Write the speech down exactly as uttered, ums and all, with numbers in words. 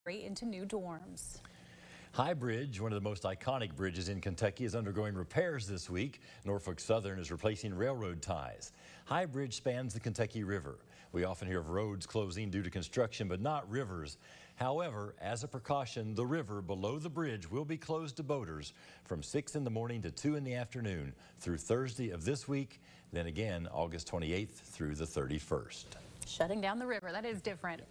into new dorms. High Bridge, one of the most iconic bridges in Kentucky, is undergoing repairs this week. Norfolk Southern is replacing railroad ties. High Bridge spans the Kentucky River. We often hear of roads closing due to construction, but not rivers. However, as a precaution, the river below the bridge will be closed to boaters from six in the morning to two in the afternoon through Thursday of this week, then again August twenty-eighth through the thirty-first. Shutting down the river, that is different.